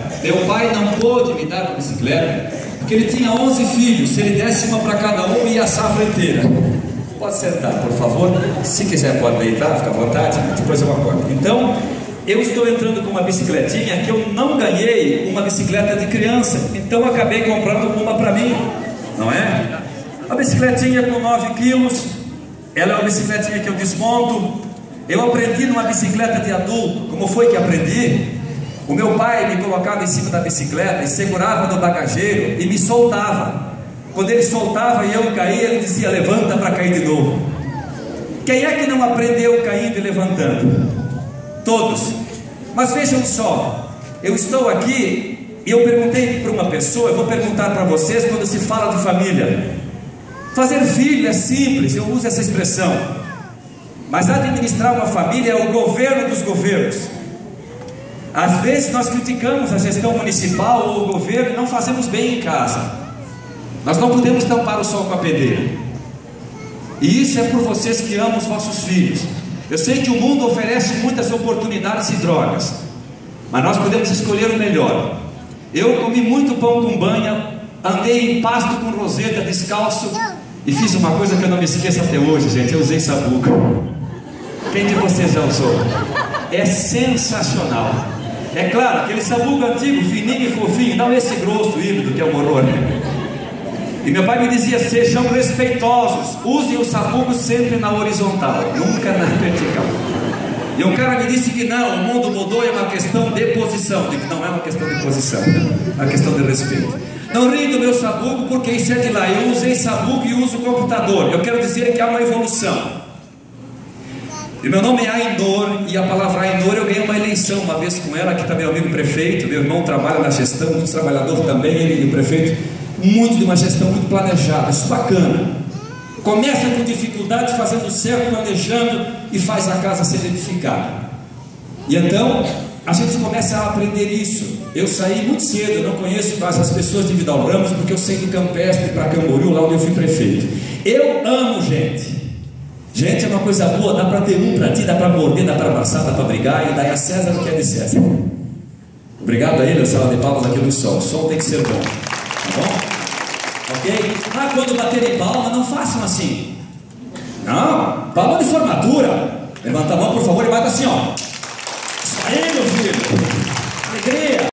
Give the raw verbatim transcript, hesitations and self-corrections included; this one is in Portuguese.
meu pai não pôde me dar uma bicicleta, porque ele tinha onze filhos, se ele desse uma para cada um, ia a safra inteira. Pode sentar, por favor. Se quiser pode deitar, fica à vontade, depois eu acordo. Então, eu estou entrando com uma bicicletinha que eu não ganhei uma bicicleta de criança, então eu acabei comprando uma para mim, não é? A bicicletinha com nove quilos, ela é uma bicicletinha que eu desmonto. Eu aprendi numa bicicleta de adulto. Como foi que aprendi? O meu pai me colocava em cima da bicicleta e segurava no bagageiro e me soltava. Quando ele soltava e eu caía, ele dizia: levanta para cair de novo. Quem é que não aprendeu caindo e levantando? Todos. Mas vejam só, eu estou aqui e eu perguntei para uma pessoa, eu vou perguntar para vocês quando se fala de família. Fazer filho é simples, eu uso essa expressão. Mas administrar uma família é o governo dos governos. Às vezes nós criticamos a gestão municipal ou o governo e não fazemos bem em casa. Nós não podemos tampar o sol com a peneira. E isso é por vocês que amam os vossos filhos. Eu sei que o mundo oferece muitas oportunidades e drogas, mas nós podemos escolher o melhor. Eu comi muito pão com banha, andei em pasto com roseta, descalço, e fiz uma coisa que eu não me esqueço até hoje, gente. Eu usei sabuca. Quem de vocês já usou? É sensacional. É claro, aquele sabugo antigo, fininho e fofinho, não esse grosso, híbrido, que é um horror. E meu pai me dizia: sejam respeitosos, usem o sabugo sempre na horizontal, nunca na vertical. E um cara me disse que não, o mundo mudou, é uma questão de posição. Eu digo: não é uma questão de posição, é uma questão de respeito. Não ri do meu sabugo, porque isso é de lá. Eu usei sabugo e uso computador. Eu quero dizer que há uma evolução. E meu nome é Ainor, e a palavra Ainor eu ganhei uma eleição uma vez com ela, que também é amigo prefeito. Meu irmão trabalha na gestão, muito trabalhador também, ele e o prefeito, muito de uma gestão muito planejada, isso é bacana. Começa com dificuldade, fazendo certo, planejando, e faz a casa ser edificada. E então a gente começa a aprender isso. Eu saí muito cedo, eu não conheço quase as pessoas de Vidal Ramos, porque eu saí do Campestre para Camboriú, lá onde eu fui prefeito. Eu amo gente. Gente é uma coisa boa, dá para ter um para ti, dá para morder, dá para abraçar, dá para brigar, e daí a César o que é de César. Obrigado a ele, a sala de palmas aqui do sol. O som tem que ser bom, tá bom? Ok? Ah, quando baterem palma, não façam assim. Não, palma de formatura. Levanta a mão, por favor, e bata assim, ó. Isso aí, meu filho.